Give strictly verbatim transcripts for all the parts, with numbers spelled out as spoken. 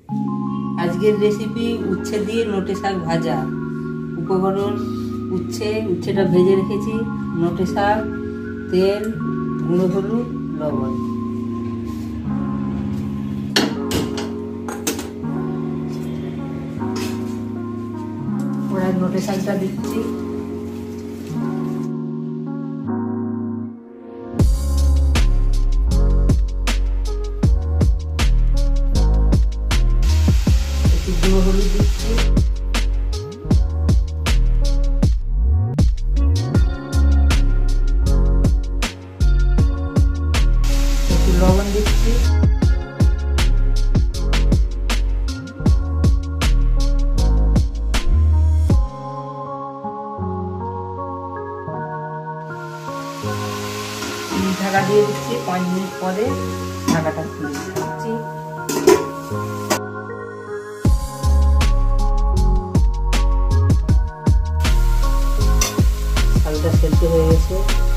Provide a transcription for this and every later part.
আজকের রেসিপি উচ্ছে দিয়ে নোটে শাক ভাজা। উপকরণ উচ্ছে, উচ্ছেটা ভেজে রেখেছি, নোটে শাক, তেল, গুঁড়ো হলুদ, লবণ। ওরা নোটে শাকটা দিচ্ছি। গুঁড়ো হলুদ দিচ্ছি, একটু লবণ দিচ্ছি, ঢাকা দিয়ে দিচ্ছি। পাঁচ মিনিট পরে ঢাকাটা খুলে দিচ্ছি। শাকটা সেদ্ধ হয়ে গেছে।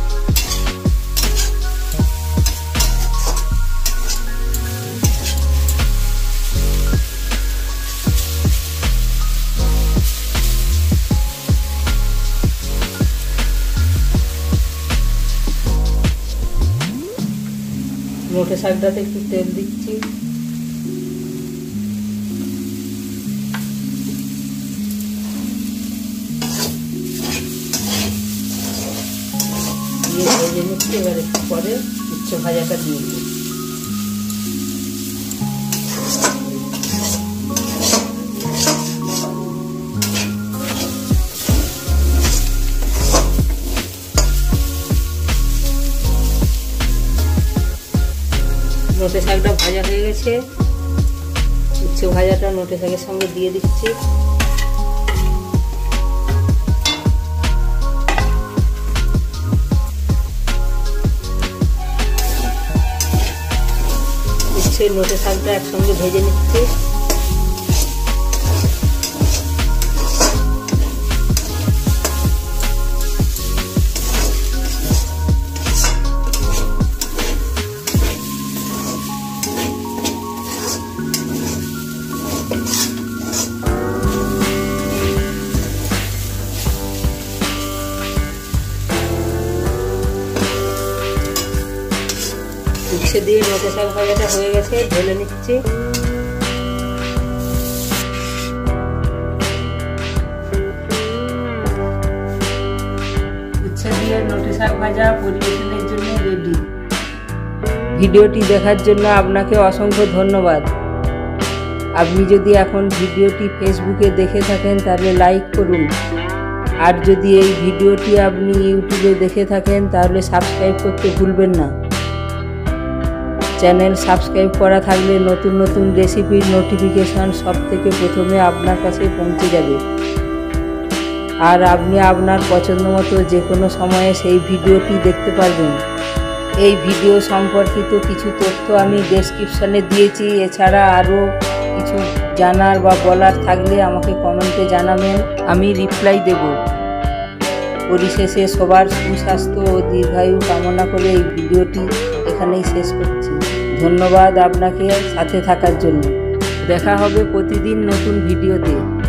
নোটে শাকটাতে একটু তেল দিচ্ছি, দিয়ে ভেজে নিচ্ছি। এবার একটু পরে উচ্ছে ভাজাটা দিয়ে দিই। নোটে শাকটা ভাজা হয়ে গেছে। উচ্ছে ভাজাটা নোটে শাকের সঙ্গে দিয়ে দিচ্ছি। উচ্ছে নোটে শাকটা একসঙ্গে ভেজে নিচ্ছি। উচ্ছে দিয়ে নোটে শাক ভাজাটা হয়ে গেছে, ঢেলে নিচ্ছি। উচ্ছে দিয়ে নোটে শাক ভাজা পরিবেশনের জন্য রেডি। ভিডিওটি দেখার জন্য আপনাকে অসংখ্য ধন্যবাদ। আপনি যদি এখন ভিডিওটি ফেসবুকে দেখে থাকেন তাহলে লাইক করুন, আর যদি এই ভিডিওটি আপনি ইউটিউবে দেখে থাকেন তাহলে সাবস্ক্রাইব করতে ভুলবেন না। চ্যানেল সাবস্ক্রাইব করা থাকলে নতুন নতুন রেসিপির নোটিফিকেশান সব থেকে প্রথমে আপনার কাছে পৌঁছে যাবে, আর আপনি আপনার পছন্দ মতো যে কোনো সময়ে সেই ভিডিওটি দেখতে পারবেন। এই ভিডিও সম্পর্কিত কিছু তথ্য আমি ডেসক্রিপশানে দিয়েছি। এছাড়া আরও কিছু জানার বা বলার থাকলে আমাকে কমেন্টে জানাবেন, আমি রিপ্লাই দেব। পরিশেষে সবার সুস্বাস্থ্য ও দীর্ঘায়ু কামনা করে এই ভিডিওটি এখানেই শেষ করছি। ধন্যবাদ আপনাকে সাথে থাকার জন্য। দেখা হবে প্রতিদিন নতুন ভিডিওতে।